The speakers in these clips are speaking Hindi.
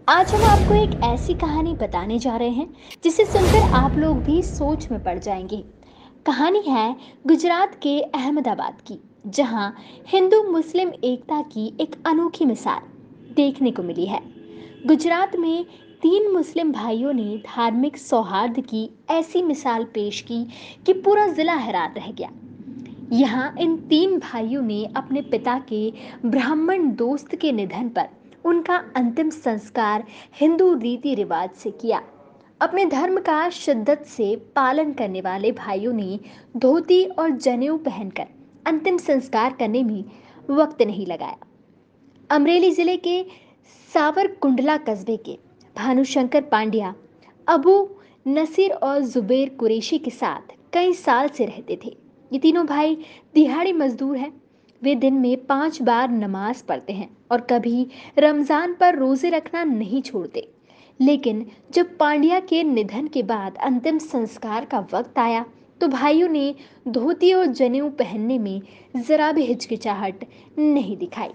आज हम आपको एक ऐसी कहानी बताने जा रहे हैं जिसे सुनकर आप लोग भी सोच में पड़ जाएंगे। कहानी है गुजरात के अहमदाबाद की, जहां हिंदू मुस्लिम एकता की एक अनोखी मिसाल देखने को मिली है। गुजरात में तीन मुस्लिम भाइयों ने धार्मिक सौहार्द की ऐसी मिसाल पेश की कि पूरा जिला हैरान रह गया। यहाँ इन तीन भाइयों ने अपने पिता के ब्राह्मण दोस्त के निधन पर उनका अंतिम संस्कार हिंदू रीति रिवाज से किया। अपने धर्म का शिद्दत से पालन करने वाले भाइयों ने धोती और जनेऊ पहनकर अंतिम संस्कार करने में वक्त नहीं लगाया। अमरेली जिले के सावरकुंडला कस्बे के भानुशंकर पांड्या अबू नसीर और जुबेर कुरैशी के साथ कई साल से रहते थे। ये तीनों भाई दिहाड़ी मजदूर हैं। वे दिन में 5 बार नमाज पढ़ते हैं और कभी रमजान पर रोजे रखना नहीं छोड़ते। लेकिन जब पांड्या के निधन के बाद अंतिम संस्कार का वक्त आया तो भाइयों ने धोती और जनेऊ पहनने में जरा भी हिचकिचाहट नहीं दिखाई।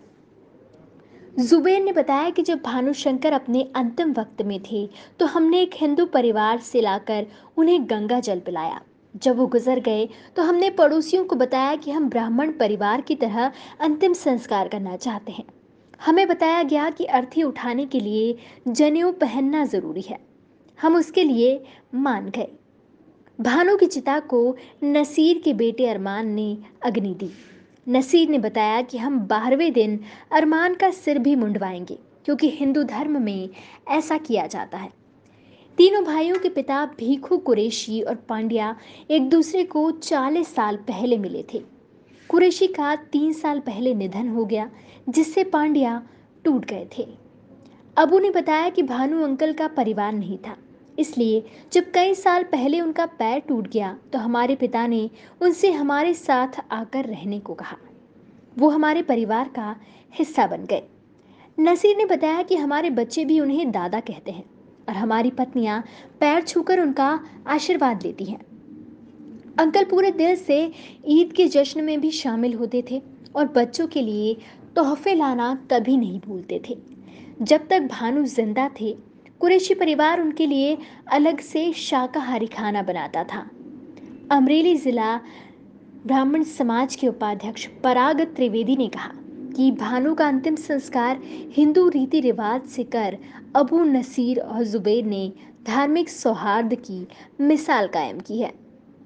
जुबेर ने बताया कि जब भानुशंकर अपने अंतिम वक्त में थे तो हमने एक हिंदू परिवार से लाकर उन्हें गंगा जल पिलाया। जब वो गुजर गए तो हमने पड़ोसियों को बताया कि हम ब्राह्मण परिवार की तरह अंतिम संस्कार करना चाहते हैं। हमें बताया गया कि अर्थी उठाने के लिए जनेऊ पहनना जरूरी है। हम उसके लिए मान गए। भानु की चिता को नसीर के बेटे अरमान ने अग्नि दी। नसीर ने बताया कि हम 12वें दिन अरमान का सिर भी मुंडवाएंगे, क्योंकि हिंदू धर्म में ऐसा किया जाता है। तीनों भाइयों के पिता भीखू कुरैशी और पांड्या एक दूसरे को 40 साल पहले मिले थे। कुरैशी का 3 साल पहले निधन हो गया, जिससे पांड्या टूट गए थे। अबू ने बताया कि भानु अंकल का परिवार नहीं था, इसलिए जब कई साल पहले उनका पैर टूट गया तो हमारे पिता ने उनसे हमारे साथ आकर रहने को कहा। वो हमारे परिवार का हिस्सा बन गए। नसीर ने बताया कि हमारे बच्चे भी उन्हें दादा कहते हैं और हमारी पत्नियां पैर छूकर उनका आशीर्वाद लेती हैं। अंकल पूरे दिल से ईद के जश्न में भी शामिल होते थे और बच्चों के लिए तोहफे लाना कभी नहीं भूलते थे। जब तक भानु जिंदा थे, कुरैशी परिवार उनके लिए अलग से शाकाहारी खाना बनाता था। अमरेली जिला ब्राह्मण समाज के उपाध्यक्ष पराग त्रिवेदी ने कहा कि भानु का अंतिम संस्कार हिंदू रीति रिवाज से कर अबू नसीर और जुबैर ने धार्मिक सौहार्द की मिसाल कायम की है।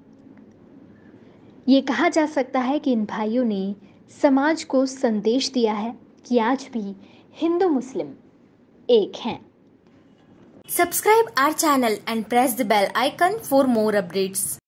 ये कहा जा सकता है कि इन भाइयों ने समाज को संदेश दिया है कि आज भी हिंदू मुस्लिम एक हैं। Subscribe our channel and press the bell icon for more updates.